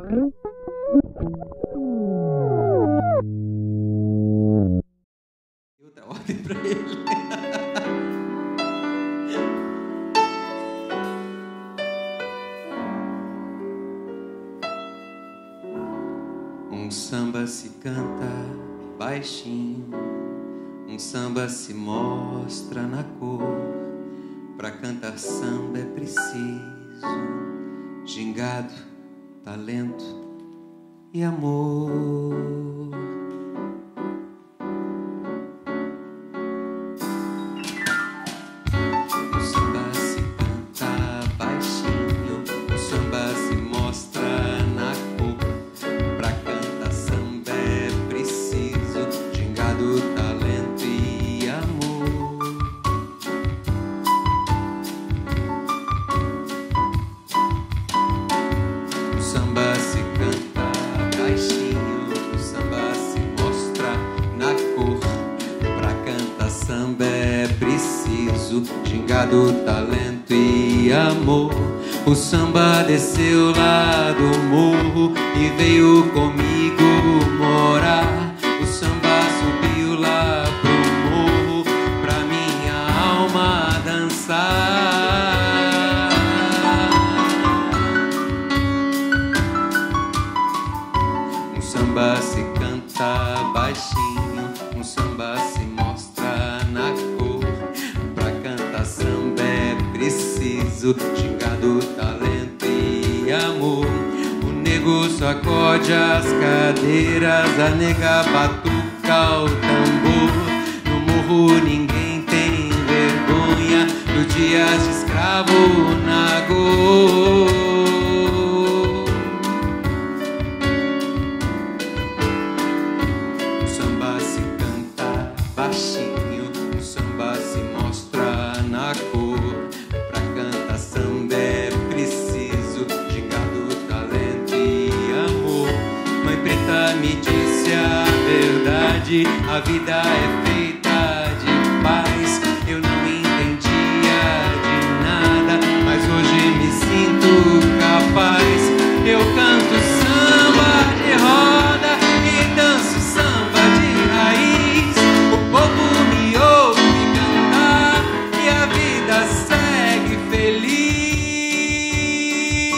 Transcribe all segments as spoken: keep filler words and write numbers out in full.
Outra ordem pra ele. Um samba se canta baixinho, um samba se mostra na cor. Pra cantar samba é preciso gingado, talento e amor. O samba se canta baixinho, o samba se mostra na cor. Pra cantar samba é preciso gingado, talento e amor. O samba se canta baixinho, o samba se mostra na cor. Pra cantar samba é preciso gingado, talento e amor. O samba desceu lá do morro e veio comigo morar. O samba subiu lá pro morro pra minha alma dançar. Um samba se canta baixinho, um samba se mostra na cor. Pra cantar samba é preciso gingado, talento e amor. O nego sacode as cadeiras, a nega batuca o tambor. No morro ninguém tem vergonha do dia de escravo Nagô. Baixinho, o samba se mostra na cor. Pra cantar samba é preciso gingado, talento e amor. Mãe preta me disse a verdade, a vida é feita de paz. Eu não entendia de nada, mas hoje me sinto capaz. Eu canto samba de roda e danço samba de raiz. O povo me ouve cantar e a vida segue feliz.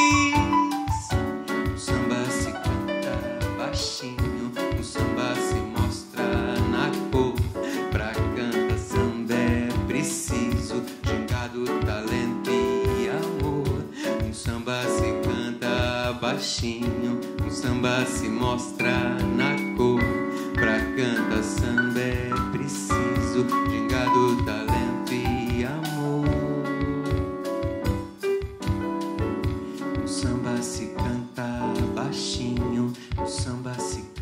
O samba se canta baixinho, o samba se mostra na cor. Pra cantar samba é preciso gingado, talento e amor. Um samba se canta baixinho, um samba se mostra na cor. Pra cantar samba é preciso gingado, talento e amor. O samba se canta baixinho, o samba se